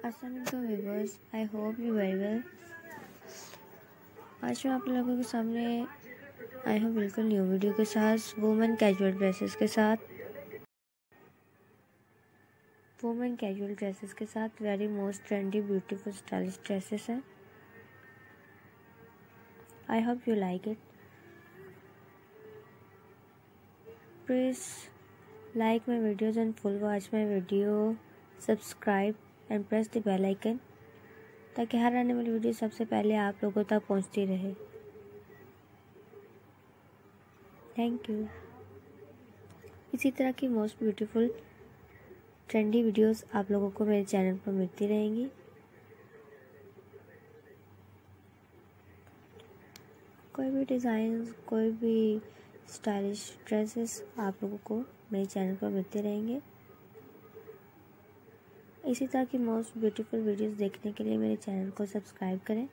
अस्सलाम वालेकुम viewers, I hope you very well. आज मैं आप लोगों के सामने आई हूँ बिल्कुल न्यू वीडियो के साथ, वुमेन कैजुअल ड्रेसेस के साथ very most trendy beautiful stylish dresses हैं। I hope you like it. Please like my videos and full watch my video, subscribe and press the bell icon ताकि हर आने वाली video सबसे पहले आप लोगों तक पहुंचती रहे। Thank you. इसी तरह की मोस्ट ब्यूटीफुल ट्रेंडी वीडियोस आप लोगों को मेरे चैनल पर मिलती रहेंगी। कोई भी डिज़ाइन, कोई भी स्टाइलिश ड्रेसेस आप लोगों को मेरे चैनल पर मिलते रहेंगे। इसी तरह की मोस्ट ब्यूटीफुल वीडियोस देखने के लिए मेरे चैनल को सब्सक्राइब करें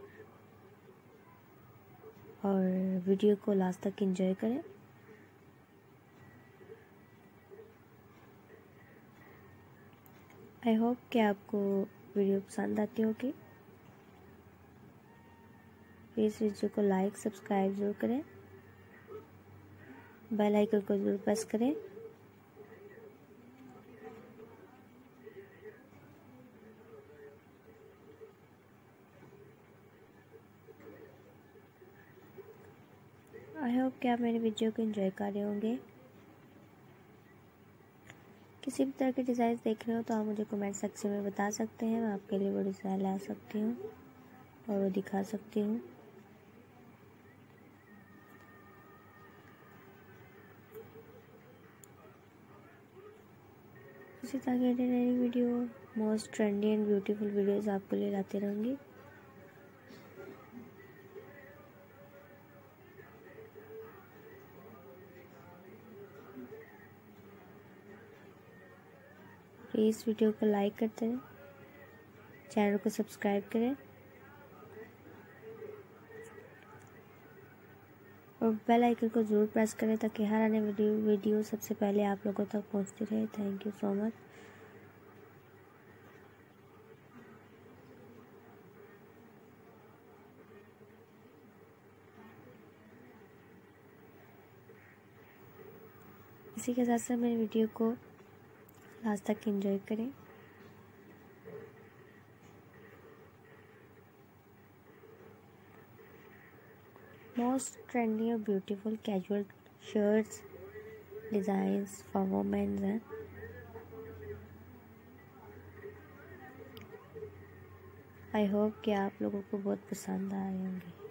और वीडियो को लास्ट तक एंजॉय करें। आई होप कि आपको वीडियो पसंद आती होगी। प्लीज़ वीडियो को लाइक सब्सक्राइब ज़रूर करें, बेल आइकन को ज़रूर प्रेस करें। आई होप कि आप मेरी वीडियो को एंजॉय कर रहे होंगे। किसी भी तरह के डिज़ाइन देखने हो तो आप मुझे कमेंट सेक्शन में बता सकते हैं। मैं आपके लिए वो डिज़ाइन ला सकती हूँ और वो दिखा सकती हूँ। इसी तरह की नई video, most trendy and beautiful videos आपके लिए लाते रहूँगी। प्लीज़ वीडियो को लाइक करते रहें, चैनल को सब्सक्राइब करें और बेल आइकन को ज़रूर प्रेस करें ताकि हर आने वाली वीडियो सबसे पहले आप लोगों तक पहुंचती रहे। Thank you so much. इसी के साथ साथ मेरी वीडियो को लास्ट तक एंजॉय करें। मोस्ट ट्रेंडी और beautiful casual shirts designs for women हैं। आई होप कि आप लोगों को बहुत पसंद आए होंगे।